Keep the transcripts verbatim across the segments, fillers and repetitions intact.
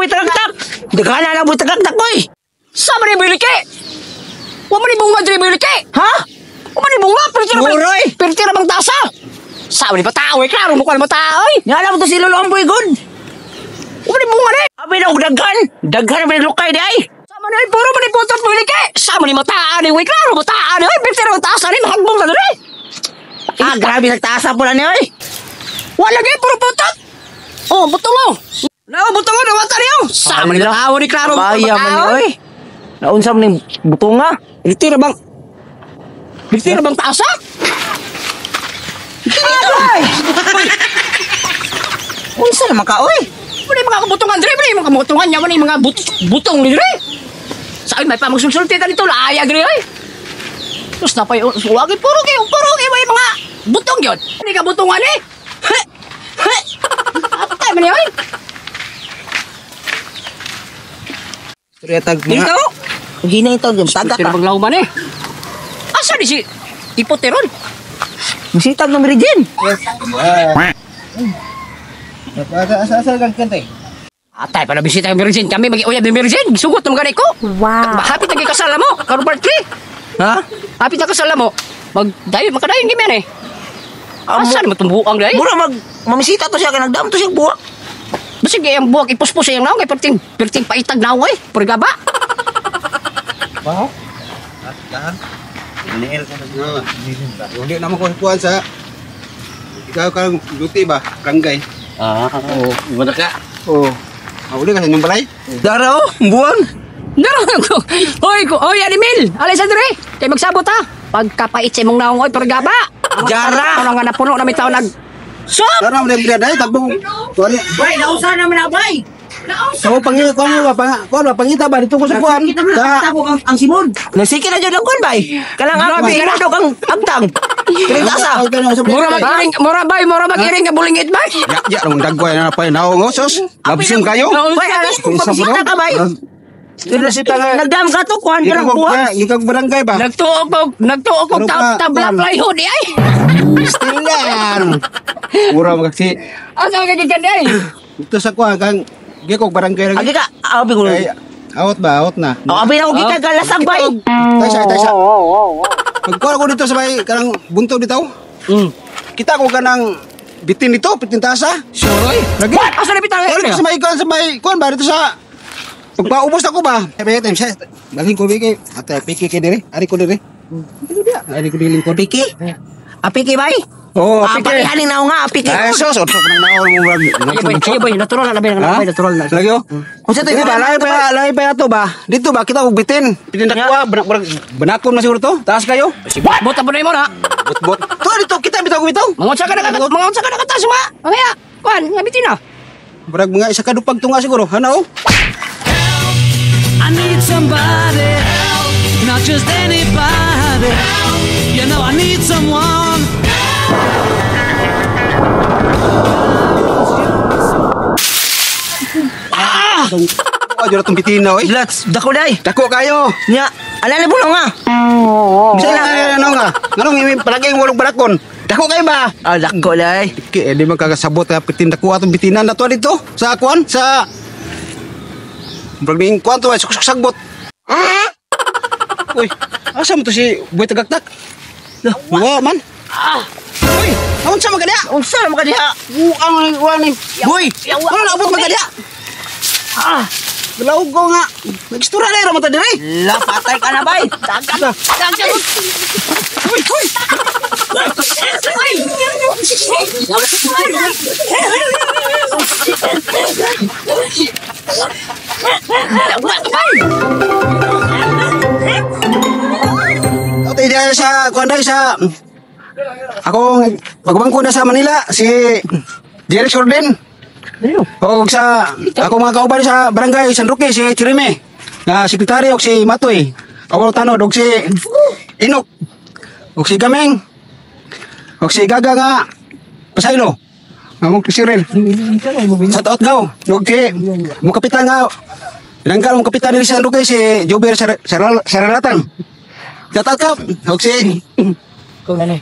mo itagagtak. Daghan na mo itagagtak ko eh. Sama ni Bilike. Wa man ni bunga diri Bilike. Ha? Wa man ni bunga perti ra. Muroy. Perti ra bang tasa. Sama ni patao eh klaro mo kan mo tao eh. Nga mo to si Lolo Amboy good. Wa man ni bunga ni. Abi na daghan. Daghan na lukay di ay. Sama ni puro man ni putot Bilike. Sama ni mataan ni we klaro mataan ni perti ra bang tasa ni mahagbong na diri. Ah, grabe nagtaasa po na niyo eh. Wala lagi puro putot. Oh, butong oh. Nawa butong oh, nawata niyo. Sama ni tao ni klaro. Baya man niyo eh. Naunsa man ni butonga. Perti ra bang Perti ra bang tasa? Ay! Unsa naman ka oy? Pwede mga kabutungan diri, pwede mga kabutungan niya ni mga but butong diri. Saan may pamagsulsulti ka dito, laaya diri ay. Tapos na pa yung suwagi, puro kayo, puro kayo may mga butong yun. Hindi ka butungan eh. He! He! Atay man yun. Tag Dito? Gina ito, tagak Pero ka. maglauman eh. Asa di si Ipoteron? Masitag ng Meridian. Asa-asa kang kante? Atay, para bisita yung Virgin. Kami mag-iuyab yung Virgin. Sugot ng ganay ko. Wow. Hapit na kasala mo. Karon part three. Ha? Hapit na kasala mo. Magdayo, makadayon gimyan eh. Asa naman itong buang dahi? Mura mag mamisita to siya kay nagdam to siya buwak. Basta kaya ang buwag ipuspos sa iyang naong. Kaya perting, perting paitag naong eh. Purgaba. Wow. Tahan. Iniil ko na. Hindi naman ko kuhan sa ikaw kang duty ba? Kanggay. Ah, oo. Gimana ka? Oo. Oh. Uli ka sa inyong balay? Dara oh, buwang. Naroon ko. Hoy, ko. Hoy, Animil. Alay sa dire. Kaya magsabot ha. Pagkapait sa imong naong oy, purgaba. Jara. Ano nga napuno na may tao nag... Sop! Tara mo din dai tagbong. Kuan. Bay, nausa naman na bay. So pangita ko ba pang kuan ba pangita ba dito ko sa kuan. Sa Ako ang ang simod. Nasiki na jud ang kon bay. Kalang ako Grabe. pinado kang agtang. Kinitasa. Mura mag-iring, mura bay, mura mag-iring ka bulingit bay. Ya, ya, rong dagway na pa naong osos. Mabsim kayo. Bay, alas ko pagsita ka bay. Kira si tanga. Nagdam ka to kuan ka ng Ikaw buwak. ba? Ikaw barangay ba? Nagtuo ko, nagtuo ko Ano ta pa, tabla kuwan? plywood eh ay. Stilan. Pura magsi. Asa ka giganda ay? Ito sa kuan kang gikog barangay Agi lagi. ka, abi ko. Ay, out ba? Out na. Oh, abi na ko gika galasag bay. Taysa, taysa. Pagkuha ko dito sa may kanang bunto dito. Mm. Kita ko kanang bitin dito, bitin tasa. Sure. Lagi. Asa na bitang Kaya dito sa may kuan sa may kuan ba dito sa pagpaubos ako ba? Sabi time siya. Baging ko bigay. Ate piki kay dire. Ari ko dire. Ari ko diling ko. Piki. Apiki bay. Oh, Ah, piki. pakihaling na nga, apiki. Ay, sos, orto ko nang naon mo Ayo boy, ayo boy, natural na labay na Ha? labay, natural na. Lagi oh. Kung sa Dito ba, lahi pa, lahi pa ito ba? Dito ba, kita kong bitin. Pitindak ko ah, benak, benak, benakon na siguro to. Taas kayo. Bota po na mo na. Bot, bot. To, dito, kita bitaw ko bitaw. Mangunsa ka na ka, mangunsa ka na ka ta suma. Mamaya. Kuan, ngabitin na. Barag mga isa kadupag tunga siguro. Ano? I need somebody help, not just anybody help. You know I need someone. Ah! Oh, jura tong bitin na, oy. Lats, dako day. Dako kayo. Nya, alala mo nga. Bisa na, ano nga? Anong imi palagi yung walong balakon? Dako kayo ba? Ah, dako day. Ki, eh, di man kagasabot ka pitin dako atong bitinan na to dito. Sa kuan, sa... Barag ni kuan to, ay suksok-sagbot. Uy, asa mo to si Boy Tagaktak? Wa man. Uy, awan sa magadya? Unsa naman ka diha? Uang uang ni. Boy, wala na abot magadya. Ah, Galaw ko nga. Nagstura na yung mata dire. la patay ka na bay. Dagan. Dagan. Uy, uy. Ate dia sa kuan dai sa akong pagbangko na sa Manila si Jerry Jordan. O sa ako mga kauban sa barangay San Roque si Chirime. Na sekretary og si Matoy. Ako tanod og si Inok. Og si Gameng. Og si Gaga nga Pasaylo. Among si Cyril. Sa taot gaw. Og si mo kapitan nga Nanggal mo kapitan ni San Roque si Jober Saralatan. Tatat ka. Og si Kung ano.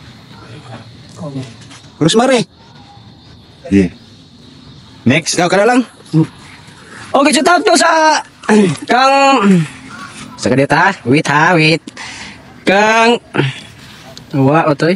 Rosemary. Yeah. Next. Ikaw ka na lang. Okay, shout out ko sa kang sa kadita ha. Wait ha, wait. Kang wa otoy.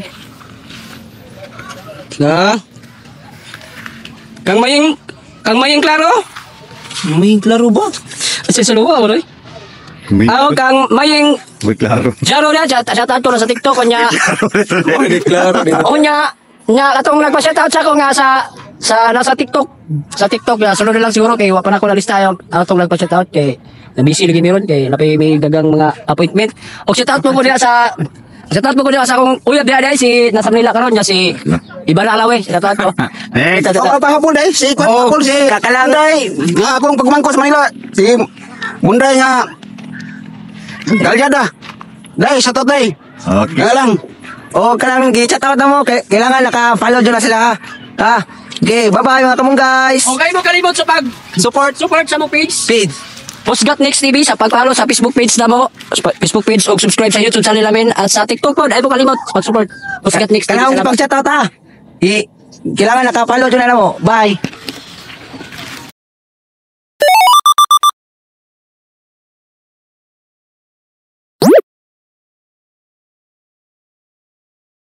Kang Kang maying Kang maying klaro. May klaro ba? Asa sa luwa otoy. Ako kang maying Wait, klaro. Jaro na, shout shout out ko na sa TikTok kanya. Klaro. O nya, nya atong nagpa-shout out sa ako nga sa sa nasa TikTok. Sa TikTok ya, sunod na lang siguro kay wa pa na ko na lista yung atong nagpa-shout out kay na busy lagi meron kay napay may dagang mga appointment. O shout out mo ko diha sa shout out mo ko diha sa akong uyab diha diha si nasa Manila karon nya si Iba na Alawe, shout out ko. Next. Ito, Oh, pahapon dai si Kwat Oh, Apol si kakalangay. nga akong pagmangko sa Manila si Munday nga Galyada. Dai, shout out dai. Okay. Nga lang. O kanang gi-chat out na mo. Kay- Kailangan naka-follow dyan na sila ha. Ha? Okay, bye-bye mga kamong guys. Okay mo kalimot sa pag support support sa mo page. Speed. Postgat Next T V sa pag-follow sa Facebook page na mo. Sa Facebook page o subscribe sa YouTube channel namin at sa TikTok po. Dahil mo kalimot pag-support. Postgat Next T V. Kailangan Salamat. ipag-chat out ha. I- Kailangan naka-follow dyan na mo. Bye.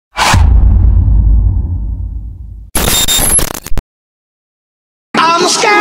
I'm scared.